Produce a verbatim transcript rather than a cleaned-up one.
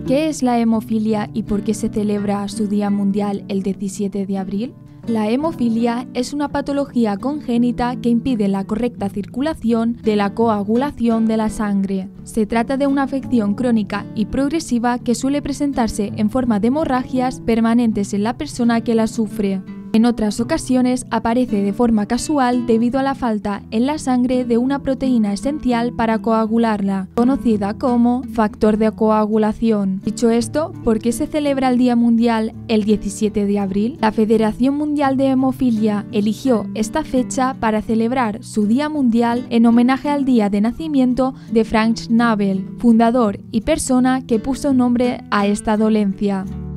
¿Qué es la hemofilia y por qué se celebra su Día Mundial el diecisiete de abril? La hemofilia es una patología congénita que impide la correcta circulación de la coagulación de la sangre. Se trata de una afección crónica y progresiva que suele presentarse en forma de hemorragias permanentes en la persona que la sufre. En otras ocasiones aparece de forma casual debido a la falta en la sangre de una proteína esencial para coagularla, conocida como factor de coagulación. Dicho esto, ¿por qué se celebra el Día Mundial el diecisiete de abril? La Federación Mundial de Hemofilia eligió esta fecha para celebrar su Día Mundial en homenaje al día de nacimiento de Frank Schnabel, fundador y persona que puso nombre a esta dolencia.